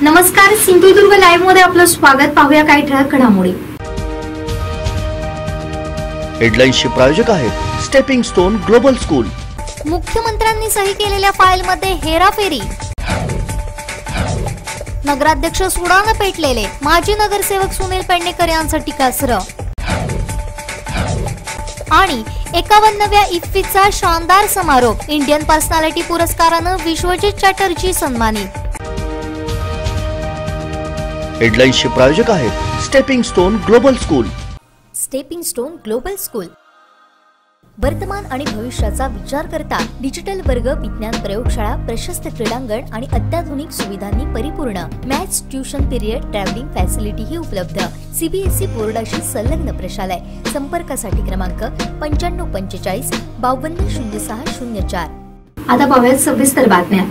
नमस्कार, सिंधुदुर्ग लाईव्ह मध्ये आपलं स्वागत. पाहूया काही ठळक घडामोडी. हेडलाईन्सचे प्रायोजक आहेत स्टेपिंग स्टोन ग्लोबल स्कूल. मुख्यमंत्र्यांनी सही केलेल्या फाईलमध्ये हेराफेरी. नगराध्यक्ष सुडानं पेटलेले माजी नगरसेवक सुनील पेडणेकर यांचं टीकास्त्र. आणि 51व्या इफ्फीचा शानदार समारोप. इंडियन पर्सनॅलिटी पुरस्कारानं विश्वजित चॅटर्जी सन्मानित. हेडलाईन्सचे प्रायोजक आहेत stepping stone global school. Stepping stone global school वर्तमान आणि भविष्याचा विचार करता डिजिटल वर्ग, विज्ञान प्रयोगशाळा, प्रशस्त क्रीडांगण आणि अत्याधुनिक सुविधांनी परिपूर्ण. मॅथ्स, ट्युशन पिरियड, ट्रॅव्हलिंग फॅसिलिटीही उपलब्ध. सीबीएसई बोर्डाशी संलग्न प्रशालय. संपर्कासाठी क्रमांक 9545 520604. आता पाहूयात सविस्तर बातम्या.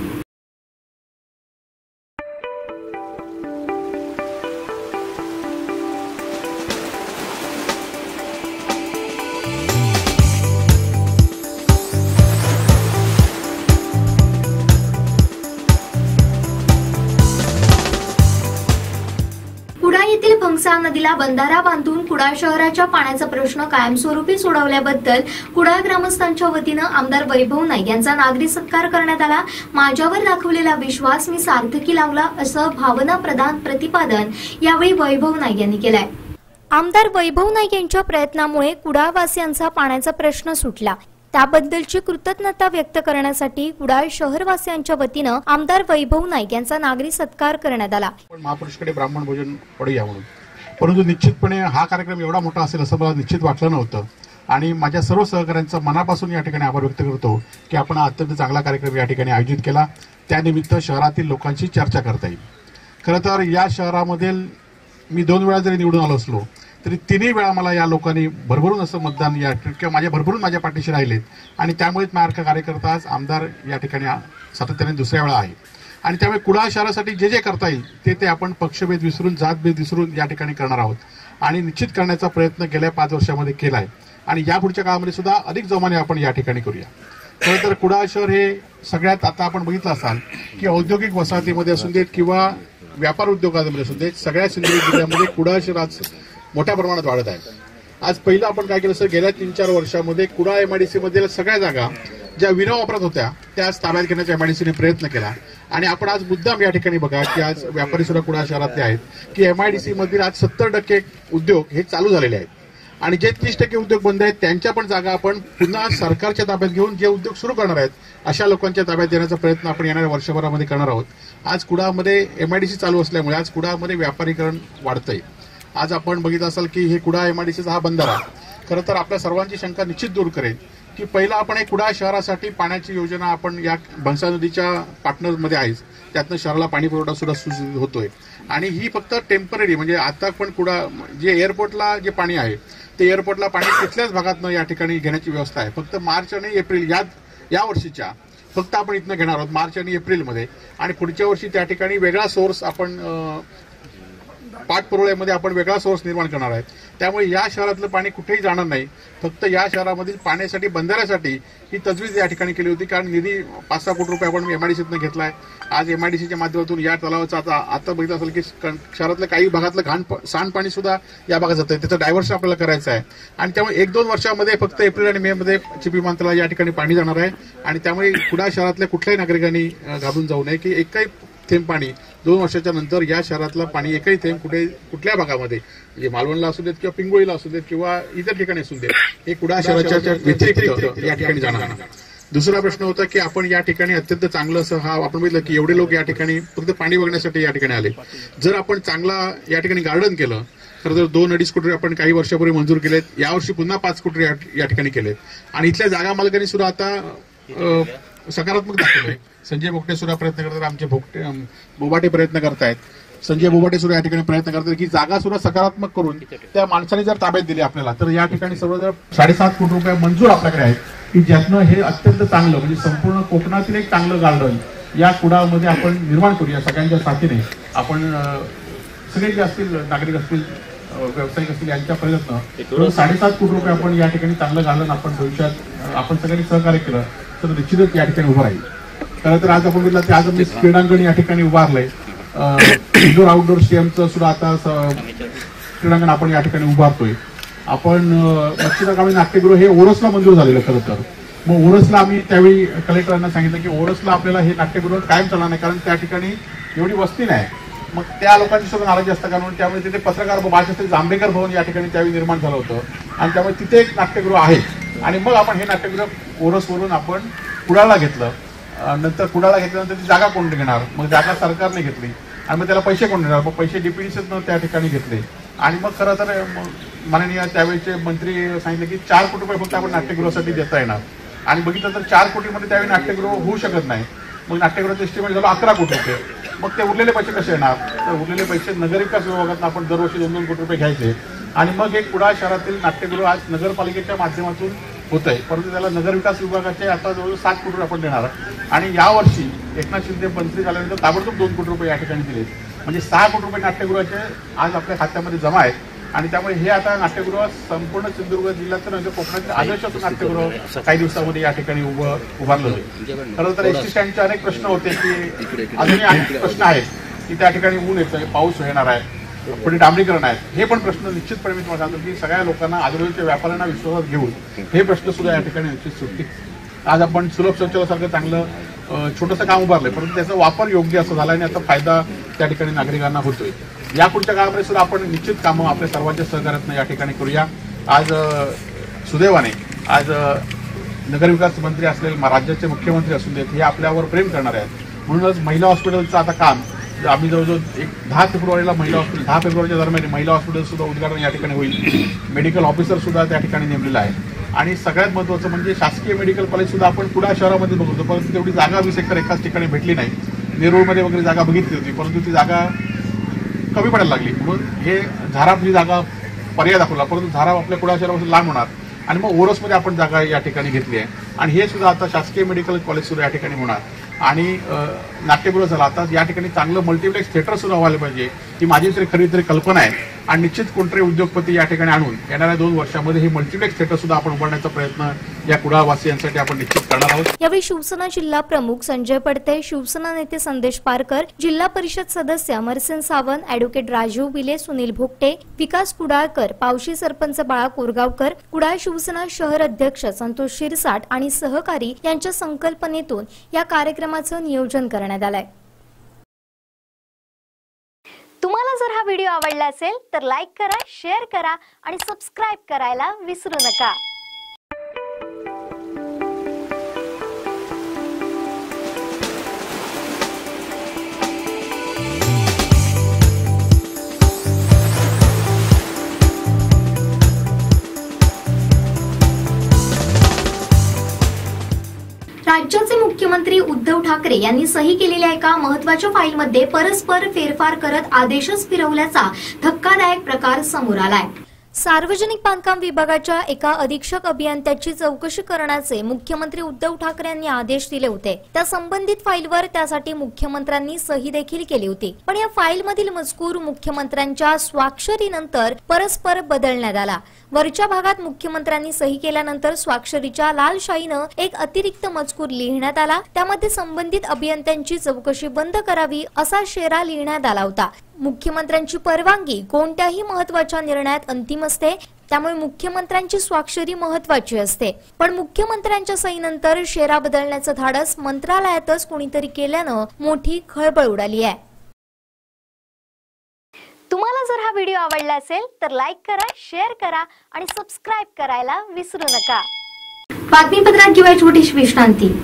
कुडाळ येथील भंगसाळ नदीला बंधारा बांधून कुडाळ शहराच्या पाण्याचा प्रश्न कायमस्वरूपी सोडवल्याबद्दल कुडाळ ग्रामस्थांच्या वतीनं आमदार वैभव नाईक यांचा नागरी सत्कार करण्यात आला. माझ्यावर दाखवलेला विश्वास मी सार्थकी लावला असं भावनाप्रधान प्रतिपादन यावेळी वैभव नाईक यांनी केलंय. आमदार वैभव नाईक यांच्या प्रयत्नामुळे कुडाळवासियांचा पाण्याचा प्रश्न सुटला. त्याबद्दलची कृतज्ञता व्यक्त करण्यासाठी कुडाळ शहरवासियांच्या वतीनं आमदार वैभव नाईक यांचा नागरी सत्कार करण्यात आला. महापुरुषकडे ब्राह्मण भोजन पडूया म्हणून, परंतु निश्चितपणे हा कार्यक्रम एवढा मोठा असेल असं मला निश्चित वाटलं नव्हतं. आणि माझ्या सर्व सहकाऱ्यांचा मनापासून या ठिकाणी आभार व्यक्त करतो की आपण हा अत्यंत चांगला कार्यक्रम या ठिकाणी आयोजित केला. त्यानिमित्त शहरातील लोकांशी चर्चा करता येईल. खरं तर या शहरामध्ये मी 2 वेळा जरी निवडून आलो असलो तरी 3ही वेळा मला या लोकांनी भरभरून असं मतदान किंवा माझ्या पाठीशी राहिलेत. आणि त्यामुळेच माझ्यासारखा कार्यकर्ता आज आमदार या ठिकाणी सातत्याने 2ऱ्या वेळा आहे. आणि त्यामुळे कुडाळ शहरासाठी जे करता येईल ते आपण पक्षभेद विसरून, जातभेद विसरून या ठिकाणी करणार आहोत. आणि निश्चित करण्याचा प्रयत्न गेल्या 5 वर्षामध्ये केला आहे. आणि यापुढच्या काळामध्ये सुद्धा अधिक जोमाने आपण या ठिकाणी करूया. खरं तर कुडाळ शहर हे सगळ्यात आता आपण बघितलं असाल की औद्योगिक वसाहतीमध्ये असून देत किंवा व्यापार उद्योगामध्ये असून देत, सगळ्या सिंधुदुर्ग जिल्ह्यामध्ये कुडाळ शहर आज मोठ्या प्रमाणात वाढत आहे. आज पहिलं आपण काय केलं सर, गेल्या 3-4 वर्षामध्ये कुडाळ एमआयडीसी मधील सगळ्या जागा ज्या विना वापरत होत्या त्या आज ताब्यात घेण्याचा एमआयडीसीने प्रयत्न केला. आणि आपण आज मुद्दाम या ठिकाणी बघा की आज व्यापारी सुद्धा कुडाळ शहरातले आहेत की एमआयडीसी मधील आज 70% उद्योग हे चालू झालेले आहेत. आणि जे 30% उद्योग बंद आहेत त्यांच्या पण जागा आपण पुन्हा सरकारच्या ताब्यात घेऊन जे उद्योग सुरू करणार आहेत अशा लोकांच्या ताब्यात देण्याचा प्रयत्न आपण येणाऱ्या वर्षभरामध्ये करणार आहोत. आज कुडाळमध्ये एमआयडीसी चालू असल्यामुळे आज कुडाळमध्ये व्यापारीकरण वाढतंय. आज आपण बघितलं असाल की हे कुडाळ एमआयडीसीचा हा बंधारा खरं तर आपल्या सर्वांची शंका निश्चित दूर करेल की पहिला आपण एक कुडाळ शहरासाठी पाण्याची योजना आपण या भंगसाळ नदीच्या पार्टनरमध्ये आहेच, त्यातनं शहराला पाणी पुरवठा सुद्धा सुरू होतोय. आणि ही फक्त टेम्पररी, म्हणजे आता पण कुडाळ जे एअरपोर्टला जे पाणी आहे ते एअरपोर्टला पाणी कुठल्याच भागातनं या ठिकाणी घेण्याची व्यवस्था आहे. फक्त मार्च आणि एप्रिल या वर्षीच्या फक्त आपण इथनं घेणार आहोत, मार्च आणि एप्रिलमध्ये. आणि पुढच्या वर्षी त्या ठिकाणी वेगळा सोर्स आपण पाटपुरवठ्यामध्ये आपण वेगळा सोर्स निर्माण करणार आहेत. त्यामुळे या शहरातलं पाणी कुठेही जाणार नाही. फक्त या शहरामधील पाण्यासाठी, बंधाऱ्यासाठी ही तजवीज या ठिकाणी केली होती. कारण निधी 5-6 कोटी रुपये आपण एमआयडीसीतनं घेतलाय. आज एमआयडीसीच्या माध्यमातून या तलावाचा आता बघितलं असेल की शहरातलं काही भागातलं सांडपाणी सुद्धा या भागात जातं, त्याचं डायव्हर्शन आपल्याला करायचं आहे. आणि त्यामुळे 1-2 वर्षामध्ये फक्त एप्रिल आणि मे मध्ये चिपी विमानतळाला या ठिकाणी पाणी जाणार आहे. आणि त्यामुळे कुडाळ शहरातल्या कुठल्याही नागरिकांनी घाबरून जाऊ नये की एकही थेंब पाणी 2 वर्षाच्या नंतर या शहरातलं पाणी एकही थेंब कुठल्या भागामध्ये, म्हणजे मालवणला असू देत किंवा पिंगोळीला असू देत किंवा इतर ठिकाणी असू देत, हे कुडाळ शहराच्या व्यतिरिक्त या ठिकाणी जाणार. दुसरा प्रश्न होता की आपण या ठिकाणी अत्यंत चांगलं असं आपण बघितलं की एवढे लोक या ठिकाणी फक्त पाणी बघण्यासाठी या ठिकाणी आले. जर आपण चांगला या ठिकाणी गार्डन केलं खरं तर 2-2.5 कोटी आपण काही वर्षापूर्वी मंजूर केलेत. यावर्षी पुन्हा 5 कोटी या ठिकाणी केलेत. आणि इथल्या जागा मालकांनी सुद्धा आता सकारात्मक दाखवलंय. संजय बोगटे सुद्धा प्रयत्न करतात, आमचे बोबाटे प्रयत्न करतायत, संजय बोबाटे सुद्धा या ठिकाणी प्रयत्न करतात की जागा सुद्धा सकारात्मक करून त्या माणसाने जर ताब्यात दिली आपल्याला तर या ठिकाणी सर्व जर 7.5 कोटी रुपये मंजूर आपल्याकडे आहेत की ज्यातनं हे अत्यंत चांगलं, म्हणजे संपूर्ण कोकणातील एक चांगलं गार्डन या कुडाळमध्ये आपण निर्माण करूया. सगळ्यांच्या साथीने आपण सगळे जे असतील, नागरिक असतील, व्यावसायिक असतील, यांच्या प्रयत्न 7.5 कोटी रुपये आपण या ठिकाणी चांगलं घालून आपण भविष्यात आपण सगळ्यांनी सहकार्य केलं तर निश्चितच या ठिकाणी उभं राहील. खरं तर आज आपण बघितलं की आज आम्ही क्रीडांगण या ठिकाणी उभारलंय इंडोर आउटडोर स्टेडियमचं सुद्धा आता क्रीडांगण आपण या ठिकाणी उभारतोय. आपण मच्छिंद्रकाळे नाट्यगृह हे ओरसला मंजूर झालेलं खरं तर. मग ओरसला आम्ही त्यावेळी कलेक्टरांना सांगितलं की ओरसला आपल्याला हे नाट्यगृह कायम चालणार नाही, कारण त्या ठिकाणी एवढी वस्ती नाही. मग त्या लोकांची सुद्धा नाराजी असतं, कारण त्यामुळे तिथे पत्रकार भाषास्त्री जांभेकर भवन या ठिकाणी त्यावेळी निर्माण झालं होतं आणि त्यामुळे तिथे एक नाट्यगृह आहे. आणि मग आपण हे नाट्यगृह ओरसवरून आपण कुडाळला घेतलं. नंतर कुडाळला घेतल्यानंतर ती जागा कोण घेणार, मग जागा सरकारने घेतली आणि मग त्याला पैसे कोण देणार, मग पैसे डीपीडीसीतनं त्या ठिकाणी घेतले. आणि मग खरं तर माननीय त्यावेळेचे मंत्री सांगितले की 4 कोटी रुपये फक्त आपण नाट्यगृहासाठी देता येणार. आणि बघितलं तर 4 कोटीमध्ये त्यावेळी नाट्यगृह होऊ शकत नाही. मग नाट्यगृहाचं एस्टिमेट झालं 11 कोटी रुपये. मग ते उरलेले पैसे कसे येणार, तर उरलेले पैसे नगरविकास विभागातून आपण दरवर्षी 2-2 कोटी रुपये घ्यायचे. आणि मग एक कुडाळ शहरातील नाट्यगृह आज नगरपालिकेच्या माध्यमातून होत आहे, परंतु त्याला नगरविकास विभागाचे आता जवळ 7 कोटी रुपये आपण देणार. आणि यावर्षी एकनाथ शिंदे मंत्री झाल्यानंतर ताबडतोब 2 कोटी रुपये या ठिकाणी दिले. म्हणजे 6 कोटी रुपये नाट्यगृहाचे आज आपल्या खात्यामध्ये जमा आहेत. आणि त्यामुळे हे आता नाट्यगृह संपूर्ण सिंधुदुर्ग जिल्ह्याचं म्हणजे कोकणातील आदर्श नाट्यगृह काही दिवसामध्ये या ठिकाणी उभारलं होतं. खरं तर एसटी स्टँडचे अनेक प्रश्न होते की अजूनही अनेक प्रश्न आहेत की त्या ठिकाणी ऊन येतंय, पाऊस येणार आहे, पुढे डांबरीकरण आहेत. हे पण प्रश्न निश्चितपणे मी तुम्हाला सांगतो की सगळ्या लोकांना आजूबाजूच्या व्यापाऱ्यांना विश्वासात घेऊन हे प्रश्न सुद्धा या ठिकाणी निश्चित सुटतील. आज आपण सुलभ शौचालयासारखं चांगलं छोटंसं काम उभारलंय, परंतु त्याचा वापर योग्य असं झाला आणि आता फायदा त्या ठिकाणी नागरिकांना होतोय. या पुढच्या काळामध्ये सुद्धा आपण निश्चित कामं आपल्या सर्वांच्या सहकार्यातून या ठिकाणी करूया. आज सुदैवाने आज नगरविकास मंत्री असलेले राज्याचे मुख्यमंत्री असून देत हे आपल्यावर प्रेम करणार आहेत. म्हणूनच महिला हॉस्पिटलचं आता काम आम्ही जवळजवळ 10 फेब्रुवारीला महिला हॉस्पिटल 10 फेब्रुवारीच्या दरम्यान महिला हॉस्पिटल सुद्धा उद्घाटन या ठिकाणी होईल. मेडिकल ऑफिसर सुद्धा त्या ठिकाणी नेमलेला आहे. आणि सगळ्यात महत्त्वाचं म्हणजे शासकीय मेडिकल कॉलेज सुद्धा आपण कुडाळ शहरामध्ये बघतो, परंतु तेवढी जागा 20 एकर एकाच ठिकाणी भेटली नाही. नेरूळमध्ये वगैरे जागा बघितली होती, परंतु ती जागा कमी पडायला लागली. म्हणून हे झाराप ही जागा पर्याय दाखवला, परंतु झाराप आपल्या कुडाळ शहरापासून लांब होणार. आणि मग ओरसमध्ये आपण जागा या ठिकाणी घेतली आहे. आणि हे सुद्धा आता शासकीय मेडिकल कॉलेज सुद्धा या ठिकाणी होणार. आणि नाट्यगृह झाला, आता या ठिकाणी चांगलं मल्टिप्लेक्स थिएटर सुद्धा व्हायला पाहिजे ही माझी तरी खरी तरी कल्पना आहे. आणि निश्चित कोणतरी उद्योगपती या ठिकाणी आणून येणाऱ्या 2 वर्षामध्ये हे मल्टिप्लेक्स थिएटर सुद्धा आपण उभारण्याचा प्रयत्न या कुडाळवासियांसाठी आपण निश्चित करणार आहोत. यावेळी शिवसेना जिल्हा प्रमुख संजय पडते, शिवसेना नेते संदेश पारकर, जिल्हा परिषद सदस्य अमरसेन सावंत, ॲडव्होकेट राजीव बिले, सुनील भोगटे, विकास कुडाळकर, पावशी सरपंच बाळा कोरगावकर, कुडाळ शिवसेना शहर अध्यक्ष संतोष शिरसाट आणि सहकारी यांच्या संकल्पनेतून या कार्यक्रमाचं नियोजन करण्यात आलंय. तुम्हाला जर हा व्हिडिओ आवडला असेल तर लाईक करा, शेअर करा आणि सबस्क्राईब करायला विसरू नका. राज्याचे मुख्यमंत्री उद्धव ठाकरे यांनी सही केलेल्या एका महत्त्वाच्या फाईलमध्ये परस्पर फेरफार करत आदेशच फिरवल्याचा धक्कादायक प्रकार समोर आलाय. सार्वजनिक बांधकाम विभागाच्या एका अधीक्षक अभियंत्याची चौकशी करण्याचे मुख्यमंत्री उद्धव ठाकरे यांनी आदेश दिले होते. त्या संबंधित फाईलवर त्यासाठी मुख्यमंत्र्यांनी सही देखील केली होती. पण या फाईलमधील मजकूर मुख्यमंत्र्यांच्या स्वाक्षरीनंतर परस्पर बदलण्यात आला. वरच्या भागात मुख्यमंत्र्यांनी सही केल्यानंतर स्वाक्षरीच्या लाल शाईनं एक अतिरिक्त मजकूर लिहिण्यात आला. त्यामध्ये संबंधित अभियंत्यांची चौकशी बंद करावी असा शेरा लिहिण्यात आला होता. मुख्यमंत्र्यांची परवानगी कोणत्याही महत्त्वाच्या निर्णयात अंतिम असते, त्यामुळे मुख्यमंत्र्यांची स्वाक्षरी महत्त्वाची असते. पण मुख्यमंत्र्यांच्या सहीनंतर शेरा बदलण्याचं धाडस मंत्रालयातच कोणीतरी केल्यानं मोठी खळबळ उडाली आहे. तुम्हाला जर हा व्हिडिओ आवडला असेल तर लाईक करा, शेअर करा आणि सबस्क्राईब करायला विसरू नका. बातमीपत्रात किंवा छोटीशी विश्रांती.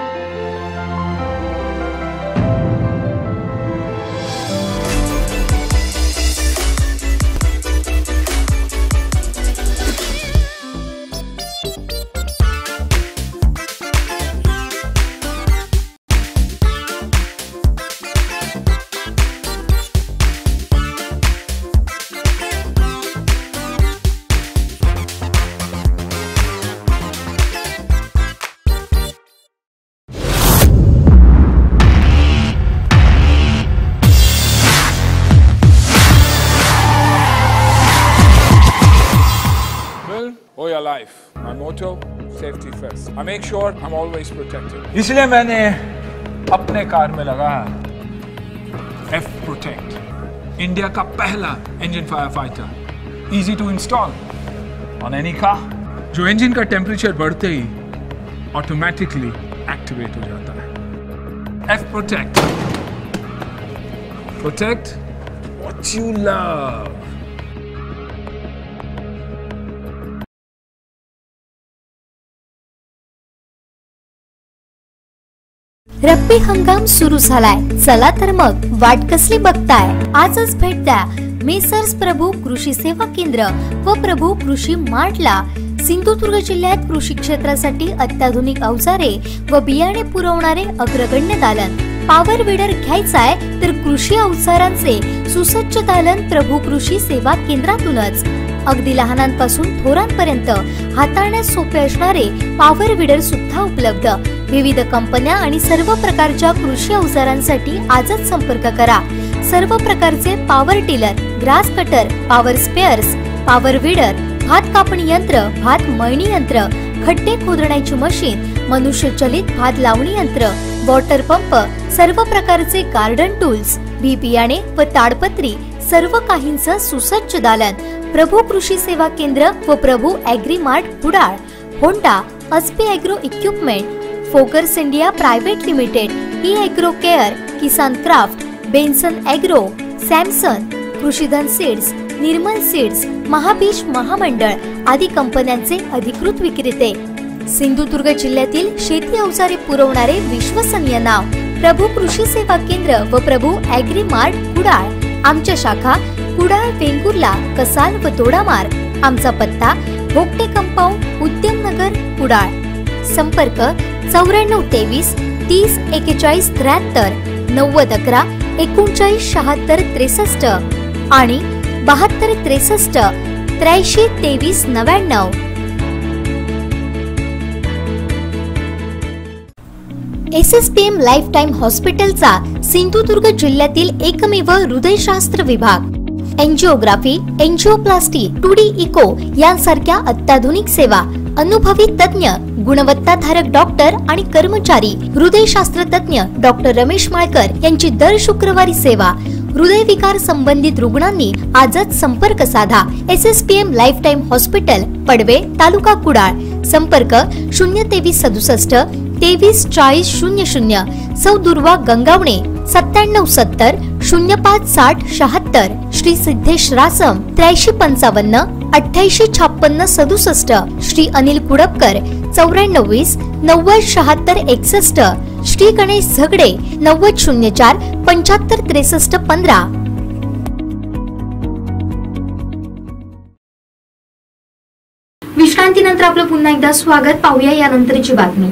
or your life. My motto, safety first. I make sure I'm always protected. इसलिए मैंने अपने कार में लगा F Protect, इंडिया का पहला engine fire fighter, easy to install on any car, जो इंजन का टेम्परेचर बढ़ते ही ऑटोमेटिकली एक्टिवेट हो जाता है। F Protect, protect what you love. रब्बी हंगाम सुरू झालाय, चला तर मग वाट कसली बघताय, आजच भेट द्या मेसर्स प्रभू कृषी सेवा केंद्र व प्रभू कृषी मार्टला। सिंधुदुर्ग जिल्ह्यात कृषी क्षेत्रासाठी अत्याधुनिक अवजारे व बियाणे पुरवणारे अग्रगण्य दालन। पॉवर विडर घ्यायचाय तर कृषी अवजारांचे सुसज्ज दालन प्रभू कृषी सेवा केंद्रातूनच। अगदी लहानांपासून थोरांपर्यंत हाताळण्यास सोपे असणारे पॉवर विडर सुद्धा उपलब्ध। विविध कंपन्या आणि सर्व प्रकारच्या कृषी अवजारांसाठी आजच संपर्क करा। सर्व प्रकारचे power tiller, grass cutter, power spares, power weeder, भात कापणी यंत्र, भात मळणी यंत्र, खड्डे खोदण्याची मशीन, मनुष्यचलित भात लावणी यंत्र, वॉटर पंप, सर्व प्रकारचे गार्डन टूल्स, बी बियाणे व ताडपत्री, सर्व काहींचं सुसज्ज दालन। प्रभू कृषी सेवा केंद्र व Prabhu agri mart Kudal. Honda, Aspee agro equipment, फोकर्स India private limited, E agro care, Kisan Kraft, Benson agro, Samson, Krishidhan seeds, Nirmal seeds, Mahabeej महामंडळ आदी कंपन्यांचे अधिकृत विक्रेते। सिंधुदुर्ग जिल्ह्यातील शेती अवजारे पुरवणारे विश्वसनीय नाव प्रभू कृषी सेवा केंद्र व प्रभू ॲग्री मार्ट कुडाळ। आमच्या शाखा कुडाळ, वेंगुर्ला, कसाल व तोडामार्ग। आमचा पत्ता भोगटे कंपाऊंड, उद्यमनगर, कुडाळ। संपर्क 9423 30 41 73, 90 11 39 76 63 आणि 72 63 83 23 99। SSPM लाईफटाईम हॉस्पिटलचा सिंधुदुर्ग जिल्ह्यातील एकमेव हृदयशास्त्र विभाग। एंजिओग्राफी, एंजिओप्लास्टी, 2D इको यांसारख्या अत्याधुनिक सेवा, अनुभवी तज्ञ, गुणवत्ताधारक डॉक्टर आणि कर्मचारी, हृदयशास्त्र तज्ञ डॉक्टर रमेश माळकर यांची दर शुक्रवारी सेवा। हृदयविकार संबंधित रुग्णांनी आजच संपर्क साधा। SSPM lifetime hospital, Padave, taluka Kudal. संपर्क 023 67 23 40 00, सौ दुर्वा गंगावणे 97 70 05 60 76, श्री सिद्धेश रासम 83 55 88 56 67, श्री अनिल कुडपकर 94 20 90 76 61, श्री गणेश झगडे 90 04 75 63 15। विश्रांतीनंतर आपलं पुन्हा एकदा स्वागत। पाहूया यानंतरची बातमी।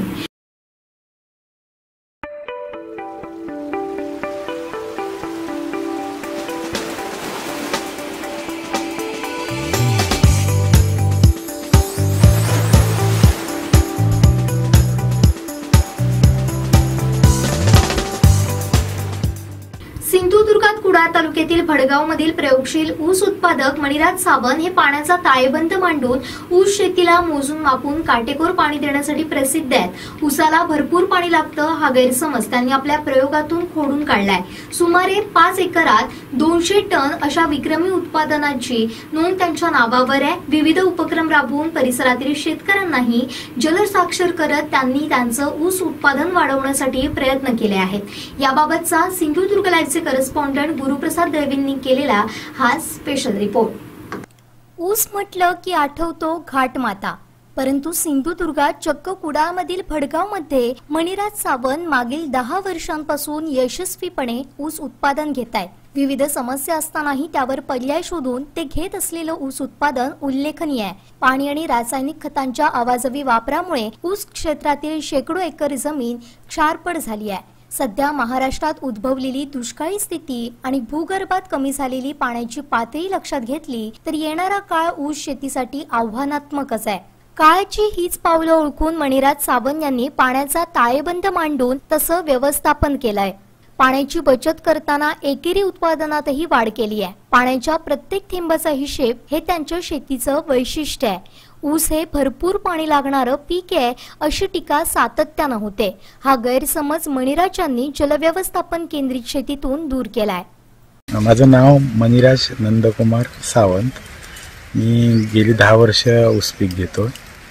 सिंधुदुर्गात कुडाळ तालुक्यातील भडगाव मधील प्रयोगशील ऊस उत्पादक मणिराज सावंत हे पाण्याचा ताळेबंद मांडून ऊस शेतीला मोजून मापून काटेकोर पाणी देण्यासाठी प्रसिद्ध आहेत। ऊसाला भरपूर पाणी लागतं हा गैरसमज त्यांनी आपल्या प्रयोगातून खोडून काढलाय। सुमारे 5 एकरात 200 टन अशा विक्रमी उत्पादनाची नोंद त्यांच्या नावावर आहे। विविध उपक्रम राबवून परिसरातील शेतकऱ्यांनाही जलसाक्षर करत त्यांनी त्यांचं ऊस उत्पादन वाढवण्यासाठी प्रयत्न केले आहेत। याबाबतचा सिंधुदुर्ग लाईव्हचे करस्पॉन्डंट गुरुप्रसाद दळवींनी केलेला हा स्पेशल रिपोर्ट। ऊस म्हटलं की आठवतो घाटमाता, परंतु सिंधुदुर्गात चक्क कुडाळमधील भडगावमध्ये मणिराज सावंत मागील 10 वर्षांपासून यशस्वीपणे ऊस उत्पादन घेत आहेत। विविध समस्या असतानाही त्यावर पर्याय शोधून ते घेत असलेलं ऊस उत्पादन उल्लेखनीय आहे। पाणी आणि रासायनिक खतांच्या अवाजवी वापरामुळे ऊस क्षेत्रातील शेकडो एकर जमीन क्षारपड झाली आहे। सध्या महाराष्ट्रात उद्भवलेली दुष्काळी स्थिती आणि भूगर्भात कमी झालेली पाण्याची पातळी लक्षात घेतली तर येणारा काळ ऊस शेतीसाठी आव्हानात्मकच आहे। काळाची हीच पावलं ओळखून मणिराज सावंत यांनी पाण्याचा ताळेबंद मांडून तसं व्यवस्थापन केलंय। पाण्याची बचत करताना एकेरी उत्पादनातही वाढ केली आहे। पाण्याच्या प्रत्येक थेंबाचा हिशेब हे त्यांच्या शेतीचं वैशिष्ट्य आहे। ऊस हे भरपूर पाणी लागणारं पीक आहे अशी टीका सातत्यानं होते. हा गैरसमज मणिराज यांनी जलव्यवस्थापन केंद्रित शेतीतून दूर केलाय. माझं नाव मणिराज नंदकुमार सावंत. मी गेली 10 वर्ष ऊस पीक घेतो.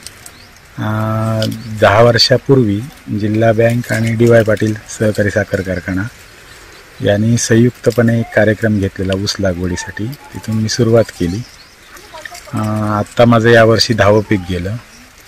10 वर्षापूर्वी जिल्हा बँक आणि DY पाटील सहकारी साखर कारखाना यांनी संयुक्तपणे एक कार्यक्रम घेतलेला ऊस लागवडीसाठी. तिथून मी सुरुवात केली. आत्ता माझं यावर्षी 10वं पीक गेलं.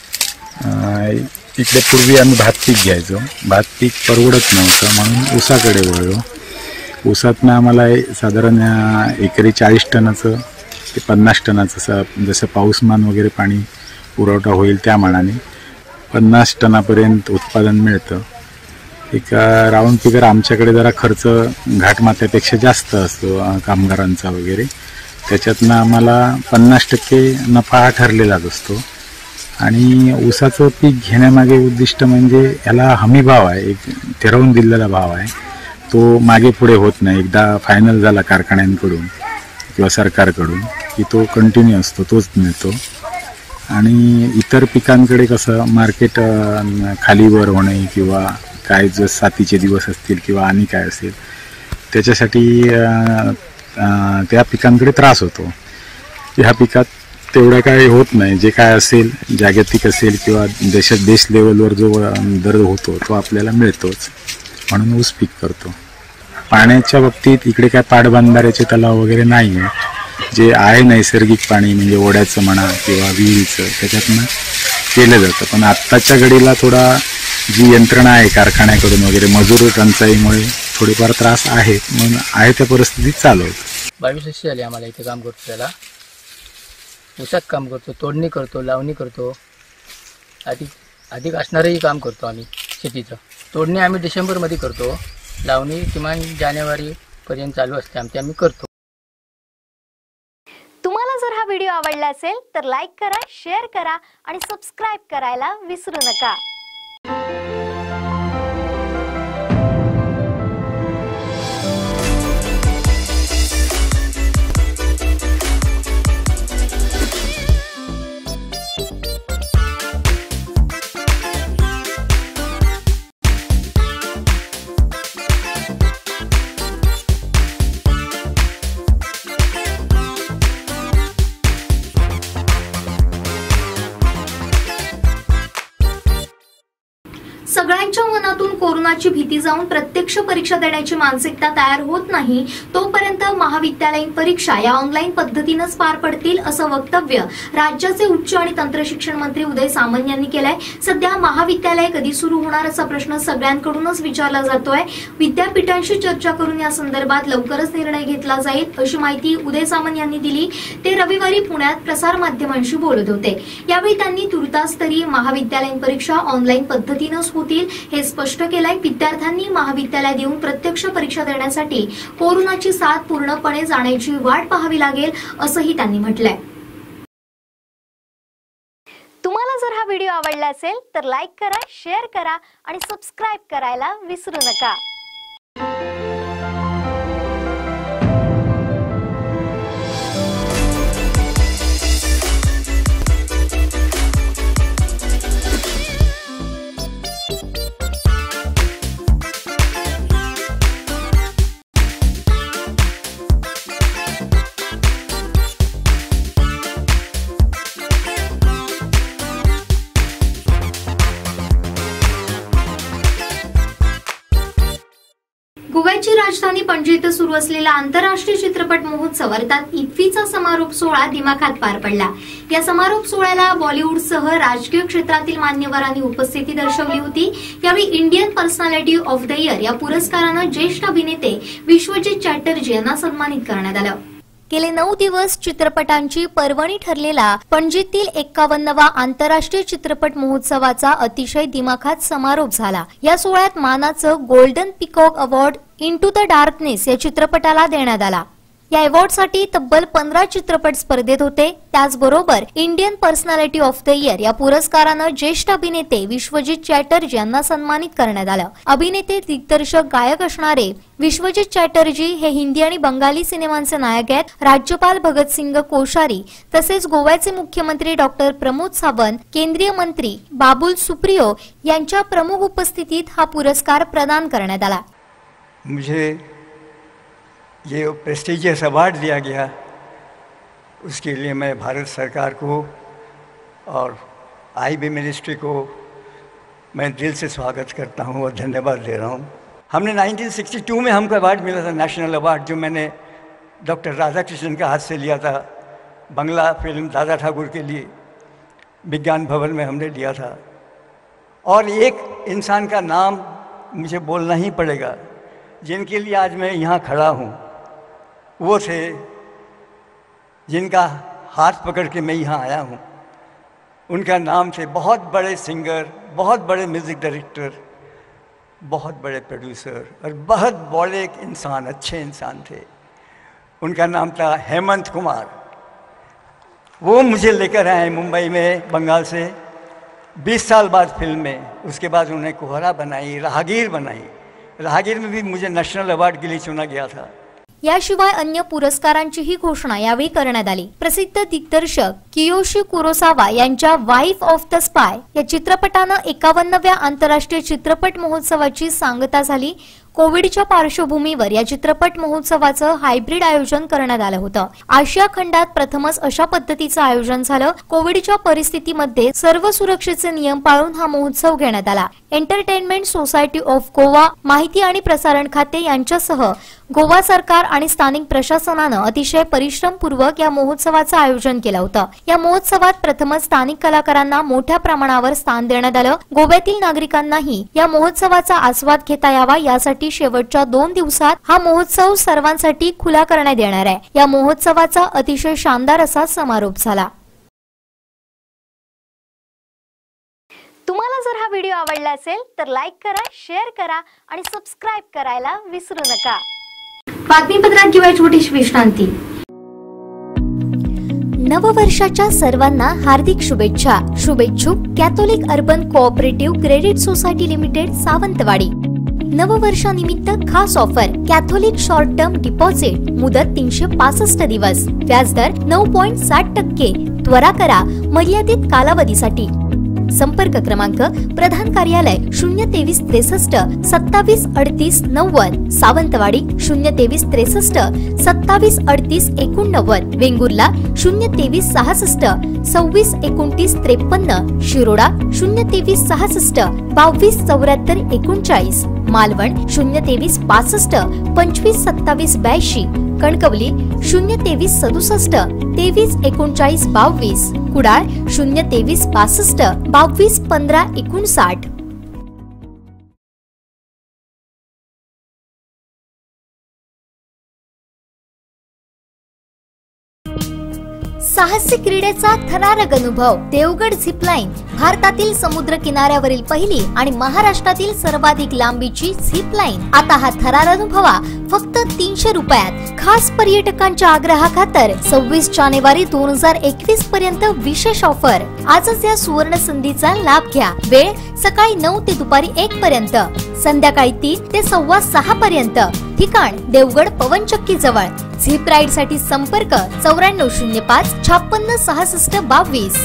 इकडे पूर्वी आम्ही भात पीक घ्यायचो. भात पीक परवडत नव्हतं म्हणून ऊसाकडे वळलो. ऊसातनं आम्हाला साधारण एकरी 40 टनाचं ते 50 टनाचं जसं पाऊसमान वगैरे पाणी पुरवठा होईल त्या मानाने 50 टनापर्यंत उत्पादन मिळतं. एक राऊंड फिगर आमच्याकडे जरा खर्च घाटमाथ्यापेक्षा जास्त असतो कामगारांचा वगैरे. त्याच्यातनं आम्हाला 50% नफा हा ठरलेलाच असतो. आणि ऊसाचं पीक घेण्यामागे उद्दिष्ट म्हणजे याला हमी भाव आहे, एक ठरवून दिलेला भाव आहे. तो मागे पुढे होत नाही. एकदा फायनल झाला कारखान्यांकडून किंवा सरकारकडून की तो कंटिन्यू असतो, तोच मिळतो. आणि इतर पिकांकडे कसं मार्केट खालीवर होणे किंवा काय जर साथीचे दिवस असतील किंवा आणि काय असेल त्याच्यासाठी त्या पिकांकडे त्रास होतो. ह्या पिकात तेवढं काय होत नाही. जे काय असेल जागतिक असेल किंवा देश लेवलवर जो दर होतो तो आपल्याला मिळतोच, म्हणून ऊस पीक करतो. पाण्याच्या बाबतीत इकडे काय पाटबंधाऱ्याचे तलाव वगैरे नाही आहे. जे आहे नैसर्गिक पाणी म्हणजे ओढ्याचं म्हणा किंवा विहिरीचं त्याच्यातनं केलं जातं. पण आत्ताच्या घडीला थोडा जी यंत्रणा आहे कारखान्याकडून वगैरे मजूर टंचाईमुळे थोडेफार त्रास आहेत, म्हणून आहे त्या परिस्थितीत चालवतो. 22 वर्ष झाली आम्हाला इथे काम करतो. त्याला ऊसात काम करतो, तोडणी करतो, लावणी करतो, अधिक असणारही काम करतो आम्ही शेतीचं. तोडणी आम्ही डिसेंबरमध्ये करतो, लावणी किमान जानेवारीपर्यंत चालू असते आम्ही करतो. तुम्हाला जर हा व्हिडिओ आवडला असेल तर लाईक करा, शेअर करा आणि सबस्क्राईब करायला विसरू नका. सगळ्यांच्या मनातून कोरोनाची भीती जाऊन प्रत्यक्ष परीक्षा देण्याची मानसिकता तयार होत नाही तोपर्यंत महाविद्यालयीन परीक्षा या ऑनलाईन पद्धतीनेच पार पडतील असं वक्तव्य राज्याचे उच्च आणि तंत्र शिक्षण मंत्री उदय सामंत यांनी केलंय. सध्या महाविद्यालय कधी सुरू होणार असा प्रश्न सगळ्यांकडूनच विचारला जातोय. विद्यापीठांशी चर्चा करून या संदर्भात लवकरच निर्णय घेतला जाईल अशी माहिती उदय सामंत यांनी दिली. ते रविवारी पुण्यात प्रसार माध्यमांशी बोलत होते. यावेळी त्यांनी तुर्तास्तरीय महाविद्यालयीन परीक्षा ऑनलाईन पद्धतीनेच होतील हे स्पष्ट केलंय. विद्यार्थ्यांनी महाविद्यालयात येऊन प्रत्यक्ष परीक्षा देण्यासाठी कोरोनाची साथ पूर्णपणे जाण्याची वाट पाहावी लागेल असंही त्यांनी म्हटलंय. तुम्हाला जर हा व्हिडिओ आवडला असेल तर लाईक करा, शेअर करा आणि सबस्क्राईब करायला विसरू नका. गोव्याची राजधानी पणजी इथं सुरू असलेला आंतरराष्ट्रीय चित्रपट महोत्सव अर्थात इफ्फीचा समारोप सोहळा दिमाखात पार पडला. या समारोप सोहळ्याला बॉलिवूडसह राजकीय क्षेत्रातील मान्यवरांनी उपस्थिती दर्शवली होती. यावेळी Indian personality of the year या पुरस्कारानं ज्येष्ठ अभिनेते विश्वजित चॅटर्जी यांना सन्मानित करण्यात आलं. गेले 9 दिवस चित्रपटांची पर्वणी ठरलेला पणजीतील 51वा आंतरराष्ट्रीय चित्रपट महोत्सवाचा अतिशय दिमाखात समारोप झाला. या सोहळ्यात मानाचं golden peacock award into the darkness या चित्रपटाला देण्यात आला. या अवॉर्डसाठी तब्बल 15 चित्रपट स्पर्धेत होते. त्याचबरोबर Indian personality of the year या पुरस्कारानं ज्येष्ठ अभिनेते विश्वजित चॅटर्जी यांना सन्मानित करण्यात आलं. अभिनेते, दिग्दर्शक, गायक असणारे विश्वजित चॅटर्जी हे हिंदी आणि बंगाली सिनेमांचे नायक आहेत. राज्यपाल भगतसिंग कोश्यारी तसेच गोव्याचे मुख्यमंत्री डॉक्टर प्रमोद सावंत, केंद्रीय मंत्री बाबुल सुप्रियो यांच्या प्रमुख उपस्थितीत हा पुरस्कार प्रदान करण्यात आला. मुझे ये प्रेस्टिजियस अवार्ड दिया गया, उसके लिए मैं भारत सरकार को और IB मिनिस्ट्री को मैं दिल से स्वागत करता हूँ और धन्यवाद दे रहा हूँ. हमने 1962 में हमको अवार्ड मिला था, नेशनल अवार्ड, जो मैंने डॉक्टर राधाकृष्णन के हाथ से लिया था. बंगला फिल्म दादा ठाकुर के लिए विज्ञान भवन में हमने लिया था. और एक इंसान का नाम मुझे बोलना ही पड़ेगा, जिनके लिए आज मैं यहाँ खड़ा हूँ. वो थे जिनका हाथ पकड़ के मैं यहाँ आया हूँ. उनका नाम थे बहुत बड़े सिंगर, बहुत बड़े म्यूज़िक डायरेक्टर, बहुत बड़े प्रोड्यूसर और बहुत बड़े इंसान, अच्छे इंसान थे. उनका नाम था हेमंत कुमार. वो मुझे लेकर आए मुंबई में बंगाल से 20 साल बाद फिल्म में. उसके बाद उन्होंने कोहरा बनाई, राहगीर बनाई. राहगीर में भी मुझे नेशनल अवार्ड के लिए चुना गया था. याशिवाय अन्य पुरस्कारांचीही घोषणा यावेळी करण्यात आली. प्रसिद्ध दिग्दर्शक कियोशी कुरोसावा यांच्या वाईफ ऑफ द स्पाय या चित्रपटानं 51व्या आंतरराष्ट्रीय चित्रपट महोत्सवाची सांगता झाली. कोविडच्या पार्श्वभूमीवर या चित्रपट महोत्सवाचं हायब्रिड आयोजन करण्यात आलं होतं. आशिया खंडात प्रथमच अशा पद्धतीचं आयोजन झालं. कोविडच्या परिस्थितीमध्ये सर्व सुरक्षेचे नियम पाळून हा महोत्सव घेण्यात आला. एंटरटेनमेंट सोसायटी ऑफ गोवा, माहिती आणि प्रसारण खाते यांच्यासह गोवा सरकार आणि स्थानिक प्रशासनानं अतिशय परिश्रमपूर्वक या महोत्सवाचं आयोजन केलं होतं. या महोत्सवात प्रथमच स्थानिक कलाकारांना मोठ्या प्रमाणावर स्थान देण्यात आलं. गोव्यातील नागरिकांनाही या महोत्सवाचा आस्वाद घेता यावा यासाठी शेवटच्या 2 दिवसात हा महोत्सव सर्वांसाठी खुला करण्यात येणार आहे. या महोत्सवाचा अतिशय शानदार असा समारोप झाला. तुम्हाला जर हा व्हिडिओ आवडला असेल तर लाईक करा, शेअर करा आणि सबस्क्राईब करायला विसरू नका. बातमीपत्रात किंवा छोटीशी विश्रांती. नववर्षाच्या सर्वांना हार्दिक शुभेच्छा. शुभेच्छुक Catholic urban cooperative credit society limited, Sawantwadi. नववर्षानिमित्त खास offer. Catholic short term deposit, मुदत 365 दिवस, व्याजदर 9.7%. त्वरा करा मर्यादित कालावधीसाठी. संपर्क क्रमांक प्रधान कार्यालय 023 63 27 38 90, सावंतवाडी 023 63 27 38 89, वेंगुर्ला 023 66 26 29 53, शिरोडा 023 66 22 74 39, मालवण 023 65 25 27 82, कणकवली 023 67 23 39 22, कुडाळ 023 65 22 15 59. साहसी क्रीडेचा थरारक अनुभव. देवगड झिपलाईन भारतातील समुद्र किनाऱ्यावरील पहिली आणि महाराष्ट्रातील सर्वाधिक लांबीची झिपलाईन. आता हा थरार अनुभवा फक्त 300 रुपयात. खास पर्यटकांच्या आग्रहाखातर 26 जानेवारी 2021 पर्यंत विशेष ऑफर. आजच या सुवर्ण संधीचा लाभ घ्या. वेळ सकाळी 9 ते दुपारी 1 पर्यंत, संध्याकाळी 3 ते 6:15 पर्यंत. ठिकाण देवगड पवनचक्की जवळ. झिप राईड साठी संपर्क 9405 56 66 22.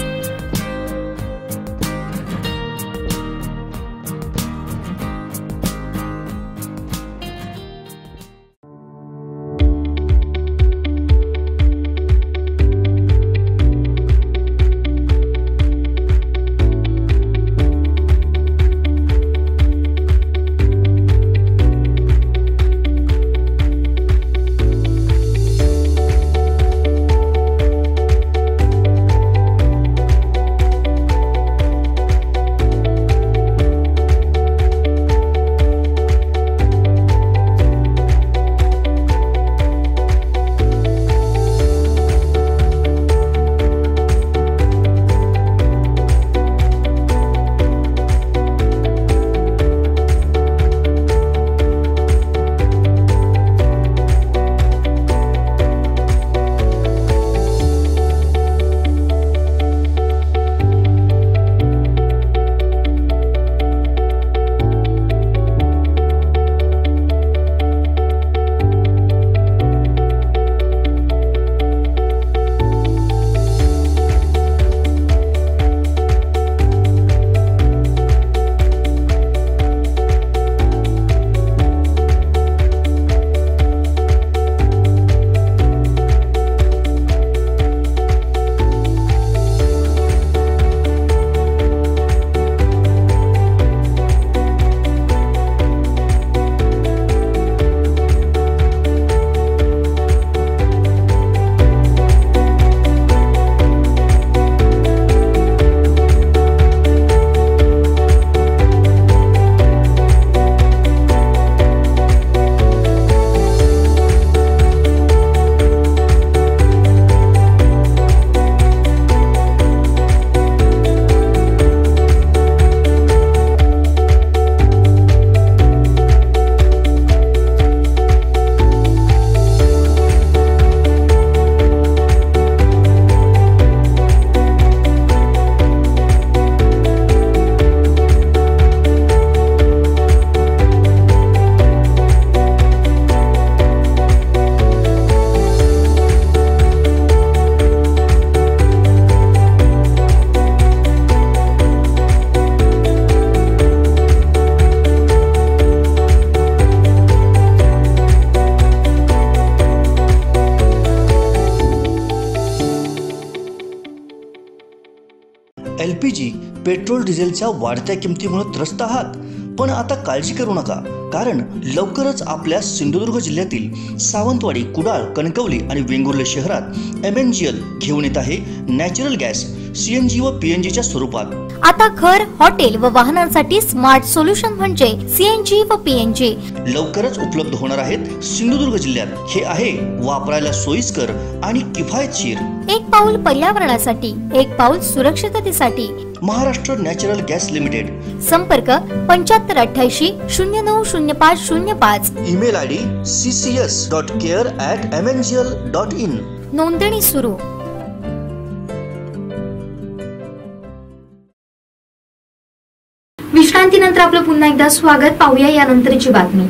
LPG पेट्रोल डिझेलच्या वाढत्या किमतीमुळे त्रस्त आहात, पण आता काळजी करू नका, कारण लवकरच आपल्या सिंधुदुर्ग जिल्ह्यातील सावंतवाडी, कुडाळ, कणकवली आणि वेंगुर्ले शहरात MNGL घेऊन येत आहे नॅचरल गॅस CNG व PNG च्या स्वरूपात। आता घर, हॉटेल व वाहनांसाठी स्मार्ट सोल्युशन म्हणजे CNG व PNG लवकरच उपलब्ध होणार आहेत सिंधुदुर्ग जिल्ह्यात। हे आहे वापरायला सोयीस्कर आणि किफायतशीर। एक पाऊल पर्यावरणासाठी, एक पाऊल सुरक्षिततेसाठी। Maharashtra natural gas limited. संपर्क 7588 090505। Email ID ccs.care@mngl.in। नोंदणी सुरू। विश्रांतीनंतर आपलं पुन्हा एकदा स्वागत। पाहूया यानंतरची बातमी।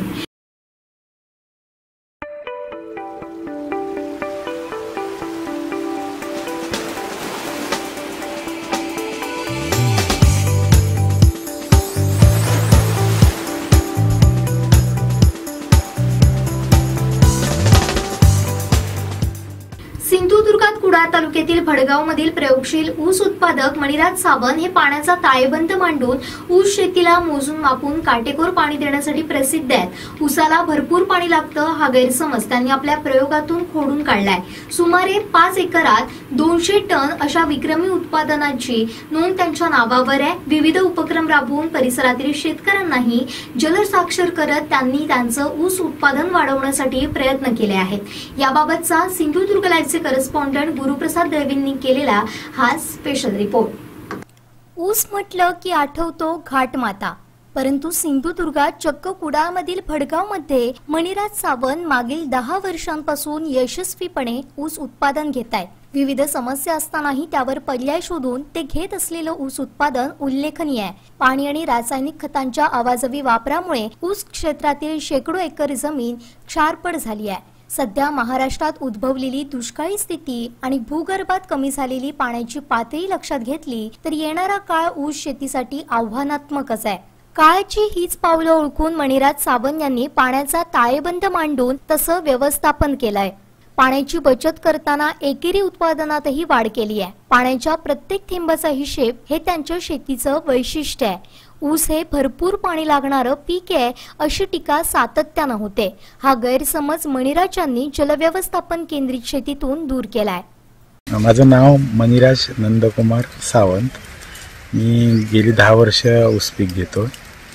सिंधुदुर्गात कुडाळ तालुक्यातील भडगाव मधील प्रयोगशील ऊस उत्पादक मणिराज सावंत हे पाण्याचा ताळेबंद मांडून ऊस शेतीला मोजून मापून काटेकोर पाणी देण्यासाठी प्रसिद्ध आहेत। ऊसाला भरपूर पाणी लागतं हा गैरसमज त्यांनी आपल्या प्रयोगातून खोडून काढलाय। सुमारे 5 एकरात 200 टन अशा विक्रमी उत्पादनाची नोंद त्यांच्या नावावर आहे। विविध उपक्रम राबवून परिसरातील शेतकऱ्यांनाही जलसाक्षर करत त्यांनी त्यांचं ऊस उत्पादन वाढवण्यासाठी प्रयत्न केले आहेत। याबाबतचा सिंधुदुर्ग लाईव्हचे करस्पॉन्डंट गुरुप्रसाद दळवींनी केलेला हा स्पेशल रिपोर्ट। ऊस म्हटलं की आठवतो घाटमाता, परंतु सिंधुदुर्गात चक्क कुडाळमधील भडगावमध्ये मणिराज सावंत मागील 10 वर्षांपासून यशस्वीपणे ऊस उत्पादन घेत आहेत। विविध समस्या असतानाही त्यावर पर्याय शोधून ते घेत असलेलं ऊस उत्पादन उल्लेखनीय आहे। पाणी आणि रासायनिक खतांच्या अवाजवी वापरामुळे ऊस क्षेत्रातील शेकडो एकर जमीन क्षारपड झाली आहे। सध्या महाराष्ट्रात उद्भवलेली दुष्काळी स्थिती आणि भूगर्भात कमी झालेली पाण्याची पातळी लक्षात घेतली तर येणारा काळ ऊस शेतीसाठी आव्हानात्मकच आहे। काळाची हीच पावलं ओळखून मणिराज सावंत यांनी पाण्याचा ताळेबंद मांडून तसं व्यवस्थापन केलंय। पाण्याची बचत करताना एकेरी उत्पादनातही वाढ केली आहे। पाण्याच्या प्रत्येक थेंबाचा हिशेब हे त्यांच्या शेतीचं वैशिष्ट्य आहे। ऊस हे भरपूर पाणी लागणारं पीक आहे अशी टीका सातत्यानं होते। हा गैरसमज मणिराजांनी जलव्यवस्थापन केंद्रित शेतीतून दूर केलाय। माझं नाव मणिराज नंदकुमार सावंत। मी गेली 10 वर्ष ऊस पीक घेतो।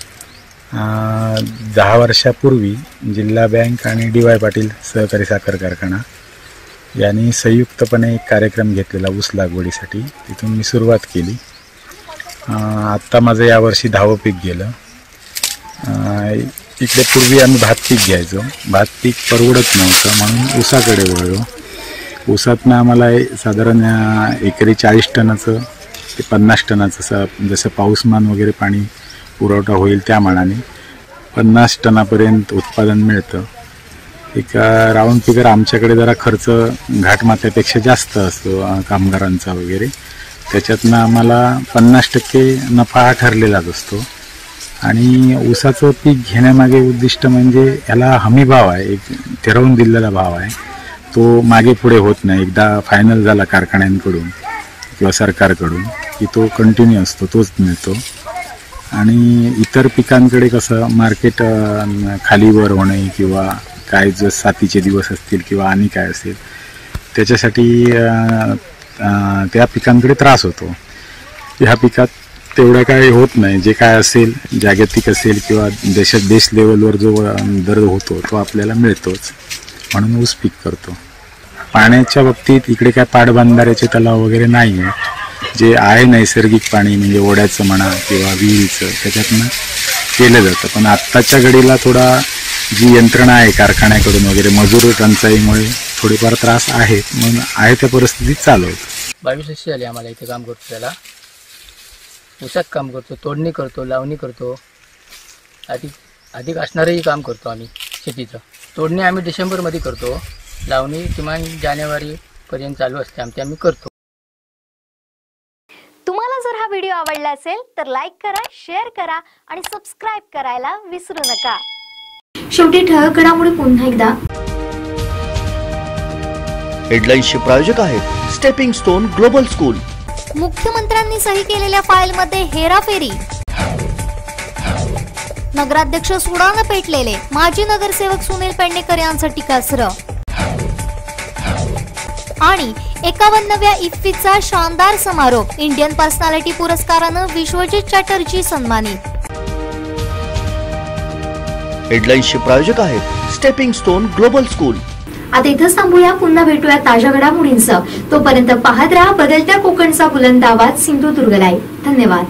10 वर्षापूर्वी जिल्हा बँक आणि DY पाटील सहकारी साखर कारखाना यांनी संयुक्तपणे एक कार्यक्रम घेतलेला ऊस लागवडीसाठी। तिथून मी सुरुवात केली। आत्ता माझं यावर्षी 10वं पीक गेलं। इकडे पूर्वी आम्ही भात पीक घ्यायचो। भात पीक परवडत नव्हतं म्हणून ऊसाकडे वळलो। ऊसातनं आम्हाला साधारण एकरी 40 टनाचं ते 50 टनाचं जसं पाऊसमान वगैरे पाणी पुरवठा होईल त्या मानाने 50 टनापर्यंत उत्पादन मिळतं। एक राऊंड फिगर आमच्याकडे जरा खर्च घाटमात्यापेक्षा जास्त असतो कामगारांचा वगैरे, त्याच्यातनं आम्हाला 50% नफा हा ठरलेलाच असतो। आणि ऊसाचं पीक घेण्यामागे उद्दिष्ट म्हणजे याला हमी भाव आहे, एक ठरवून दिलेला भाव आहे, तो मागे पुढे होत नाही। एकदा फायनल झाला कारखान्यांकडून किंवा सरकारकडून की तो कंटिन्यू असतो, तोच मिळतो। आणि इतर पिकांकडे कसं मार्केट खालीवर होणे किंवा काय जर साथीचे दिवस असतील किंवा आणि काय असेल त्याच्यासाठी त्या पिकांकडे त्रास होतो। ह्या पिकात तेवढं काय होत नाही। जे काय असेल जागतिक असेल किंवा देश लेवलवर जो दर होतो तो आपल्याला मिळतोच, म्हणून ऊस पीक करतो। पाण्याच्या बाबतीत इकडे काय पाटबंधाऱ्याचे तलाव वगैरे नाही आहे। जे आहे नैसर्गिक पाणी म्हणजे ओढ्याचं म्हणा किंवा विहिरीचं त्याच्यातनं केलं जातं। पण आत्ताच्या घडीला थोडा जी यंत्रणा आहे कारखान्याकडून वगैरे मजूर टंचाईमुळे थोडीफार त्रास आहे, म्हणून आहे त्या परिस्थितीत चालवतो। 22 वर्ष झाली आम्हाला इथे काम करतो। त्याला ऊसात काम करतो, तोडणी करतो, लावणी करतो, अधिक असणारही काम करतो आम्ही शेतीचं। तोडणी आम्ही डिसेंबरमध्ये करतो, लावणी किमान जानेवारीपर्यंत चालू असते आम्ही करतो। तुम्हाला जर हा व्हिडिओ आवडला असेल तर लाईक करा, शेअर करा आणि सबस्क्राइब करायला विसरू नका। शेवटी ठळक घडामोडी पुन्हा एकदा। हेडलाईन्सचे प्रायोजक आहेत स्टेपिंग स्टोन ग्लोबल स्कूल। मुख्यमंत्र्यांनी सही केलेल्या फाईलमध्ये हेराफेरी. नगराध्यक्ष सुडानं पेटलेले माजी नगरसेवक सुनील पेडणेकर यांचं टीकास्त्र. आणि 51व्या इफ्फीचा शानदार समारोप. इंडियन पर्सनॅलिटी पुरस्कारानं विश्वजित चॅटर्जी सन्मानित. हेडलाईन्सचे प्रायोजक आहेत स्टेपिंग स्टोन ग्लोबल स्कूल. आता इथंच थांबूया. पुन्हा भेटूया ताज्या घडामोडींसह. तोपर्यंत पाहत राहा बदलत्या कोकणचा बुलंद आवाज सिंधुदुर्ग लाईव्ह. धन्यवाद.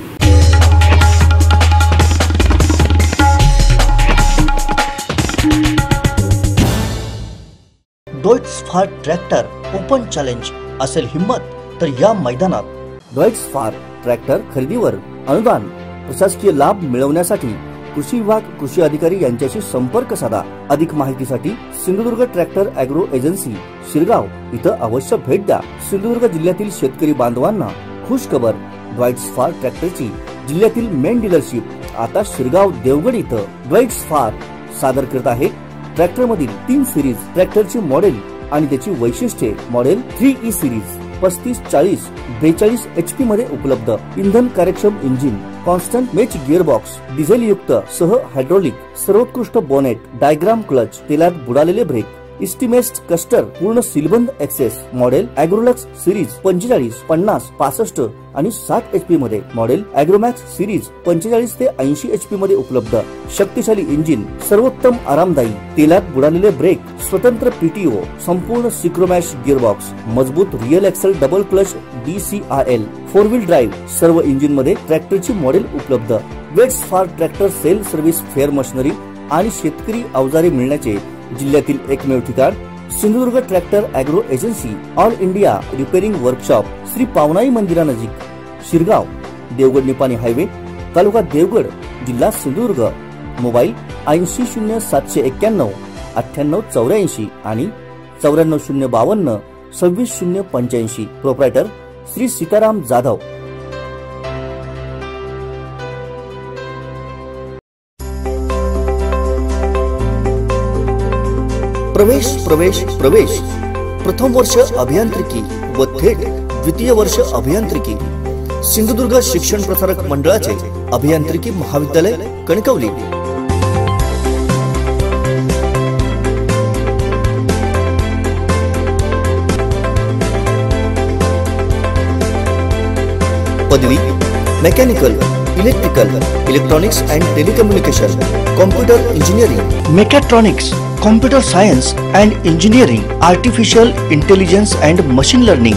डॉइट्स फार ट्रॅक्टर ओपन चॅलेंज असेल हिम्मत तर या मैदानात. डॉइट्स फार ट्रॅक्टर खरेदीवर अनुदान प्रशासकीय लाभ मिळवण्यासाठी कृषी विभाग कृषी अधिकारी यांच्याशी संपर्क साधा. अधिक माहितीसाठी Sindhudurg tractor agro agency Shirgaon इथं अवश्य भेट द्या. सिंधुदुर्ग जिल्ह्यातील शेतकरी बांधवांना खुश खबर. डॉइट्स फार ट्रॅक्टरची जिल्ह्यातील मेन डीलरशिप आता शिरगाव देवगड इथं. डॉइट्स फार सादर करत आहे ट्रॅक्टर मधील 3 सिरीज ट्रॅक्टरची मॉडेल आणि त्याची वैशिष्ट्ये. मॉडेल 3E सिरीज 3540 42 HP मध्ये उपलब्ध. इंधन कार्यक्षम engine, constant mesh gearbox, diesel युक्त सह हायड्रोलिक, सर्वोत्कृष्ट बोनेट, डायग्राम क्लच, तेलात बुडालेले ब्रेक, इस्टिमेस्ट कस्टर, पूर्ण सीलबंद एक्सेस. मॉडेल ॲग्रोलक्स सिरीज 45 50 65 आणि 60 HP मध्ये. मॉडेल ॲग्रोमॅक्स सिरीज 45 ते 80 HP मध्ये उपलब्ध. शक्तिशाली इंजिन, सर्वोत्तम आरामदायी, तेलात बुडालेले ब्रेक, स्वतंत्र PTO, संपूर्ण सिक्रोमॅश गिअरबॉक्स, मजबूत rear axle double clutch DCRL, 4 wheel drive. सर्व इंजिन मध्ये ट्रॅक्टरची मॉडेल उपलब्ध. वेट्स फार tractor sale service fair machinery आणि शेतकरी अवजारे मिळण्याचे जिल्ह्यातील एकमेव ठिकाण Sindhudurg tractor agro agency all India repairing workshop Shri Pavanai मंदिरानजीक शिरगाव देवगड निपाणी हायवे तालुका देवगड जिल्हा सिंधुदुर्ग. मोबाईल 800791 9884 आणि 94052 26085. प्रोप्रायटर श्री सीताराम जाधव. प्रवेश प्रवेश प्रवेश प्रथम वर्ष अभियांत्रिकी व थेट द्वितीय वर्ष अभियांत्रिकी सिंधुदुर्ग शिक्षण प्रसारक मंडळाचे अभियांत्रिकी महाविद्यालय कणकवली. पदवी mechanical, electrical, electronics and telecommunication, computer engineering, mechatronics, computer science and engineering, artificial intelligence and machine learning.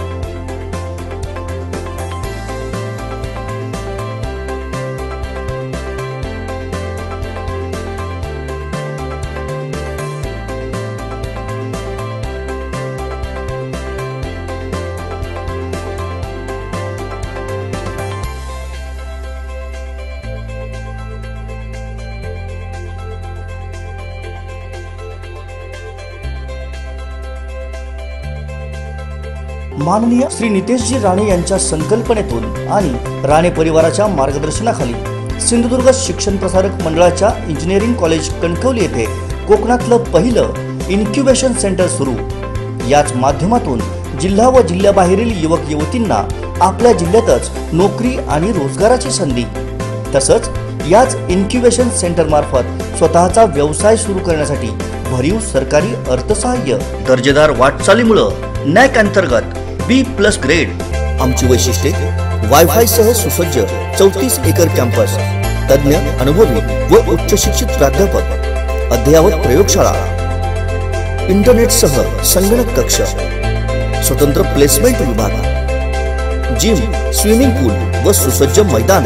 माननीय श्री नितेशजी राणे यांच्या संकल्पनेतून आणि राणे परिवाराच्या मार्गदर्शनाखाली सिंधुदुर्ग शिक्षण प्रसारक मंडळाच्या इंजिनिअरिंग कॉलेज कणकवली येथे कोकणातलं पहिलं इन्क्युबेशन सेंटर सुरू. याच माध्यमातून जिल्हा व जिल्ह्याबाहेरील युवक युवतींना आपल्या जिल्ह्यातच नोकरी आणि रोजगाराची संधी, तसंच याच इन्क्युबेशन सेंटर मार्फत स्वतःचा व्यवसाय सुरू करण्यासाठी भरीव सरकारी अर्थसहाय्य. दर्जेदार वाटचालीमुळे नॅक अंतर्गत B+ ग्रेड. आमची वैशिष्ट्ये वायफाय सह सुसज्ज 34 एकर कॅम्पस, तज्ञ अनुभवी व उच्च शिक्षित प्राध्यापक, अद्ययावत प्रयोगशाळा, इंटरनेट सह संगणक कक्ष, स्वतंत्र प्लेसमेंट विभाग, जिम, स्विमिंग पूल व सुसज्ज मैदान.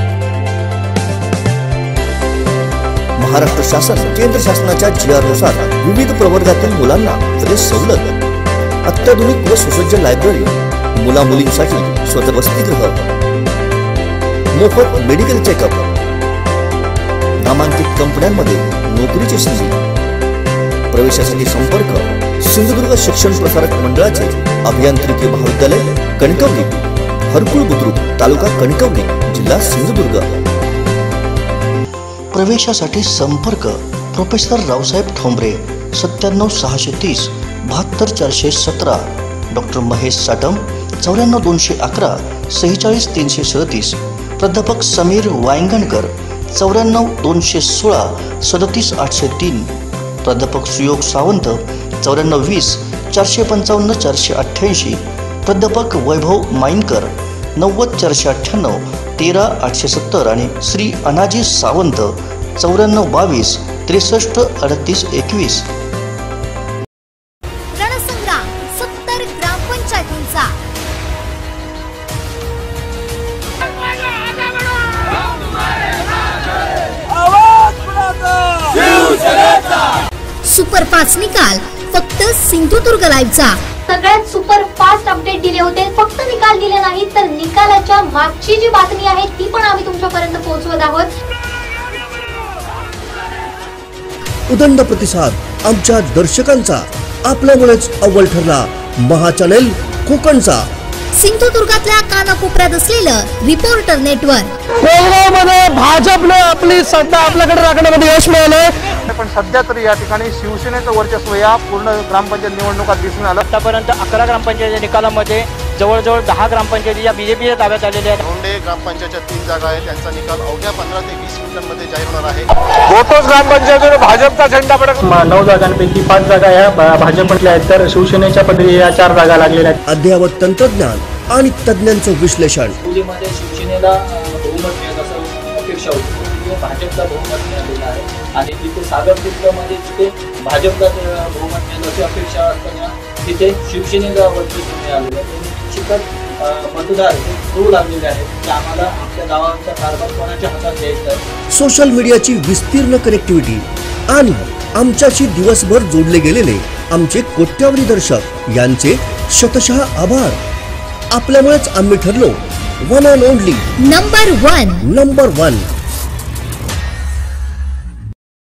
महाराष्ट्र शासन केंद्र शासनाच्या GR नुसार विविध प्रवर्गातील मुलांना सवलत. अत्याधुनिक व सुसज्ज लायब्ररी, मुला मुलींसाठी स्वतः वसतिगृह, मोफत मेडिकल चेकअप, नामांकित कंपन्यांमध्ये नोकरीची संधी. प्रवेशासाठी संपर्क सिंधुदुर्ग शिक्षण प्रसारक मंडळाचे अभियांत्रिकी महाविद्यालय कणकवली, हरकुळ बुद्रुक तालुका कणकवली जिल्हा सिंधुदुर्ग. प्रवेशासाठी संपर्क प्रोफेसर रावसाहेब ठोंबरे 97 630 72 417. डॉक्टर महेश साटम 94,211 46,337, प्राध्यापक समीर वायंगणकर 94,216 37,803, प्राध्यापक सुयोग सावंत 94,20 455 488, प्राध्यापक वैभव माईनकर 90,498 13,870 आणि श्री अनाजी सावंत 94,22 63 38 21. रणसंग्राम 70 ग्रामपंचायतींचा. सुपरफास्ट निकाल फक्त सिंधुदुर्ग लाईव्हचा. सगळ्यात सुपर फास्ट अपडेट दिले होते. फक्त निकाल दिले नाही तर निकालाच्या मागची जी बातमी आहे ती पण आम्ही तुमच्यापर्यंत पोहोचवत आहोत. उदंड प्रतिसाद आमच्या दर्शकांचा. आपल्यामुळेच अव्वल ठरला महाचॅनेल कोकणचा. सिंधुदुर्गातल्या कानाकोपऱ्यात असलेलं रिपोर्टर नेटवर्क. कोळगावमध्ये भाजपने आपली सत्ता आपल्याकडे राखण्यामध्ये यश मिळालं. पण सध्या तरी या ठिकाणी शिवसेनेचं वर्चस्व या पूर्ण ग्रामपंचायत निवडणुकात दिसून आलं. आतापर्यंत 11 ग्रामपंचायतीच्या निकालामध्ये जवळजवळ 10 ग्रामपंचायती या बीजेपीच्या ताब्यात आलेल्या आहेत. धोंडे ग्रामपंचायतच्या 3 जागा आहेत. त्यांचा निकाल अवघ्या 15 ते 20 मिनिटांमध्ये जाहीर होणार आहे. गोटोस ग्रामपंचायतीवर भाजपचा झेंडा फडक. 9 जागांपैकी 5 जागा या भाजपमधल्या आहेत तर शिवसेनेच्या पदरी या 4 जागा लागलेल्या आहेत. अद्ययावत तंत्रज्ञान आणि तज्ञांचं विश्लेषण. मध्ये शिवसेनेला बहुमत मिळत असं अपेक्षा होती. भाजपला बहुमत मिळालेलं आहे आणि तिथे सागरपुत्रामध्ये जिथे भाजपला बहुमत मिळेल अशी अपेक्षा असताना तिथे शिवसेनेला वर्चस्व मिळालेलं आहे. निश्चितच मतदार हे करू लागलेले आहेत की आम्हाला आमच्या गावाचा कारभार कोणाच्या हातात द्यायचा आहे. सोशल मीडियाची विस्तीर्ण कनेक्टिव्हिटी आणि आमच्याशी दिवसभर जोडले गेलेले आमचे कोट्यावधी दर्शक यांचे शतशः आभार. आपल्यामुळेच आम्ही ठरलो वन अँड ओनली नंबर 1.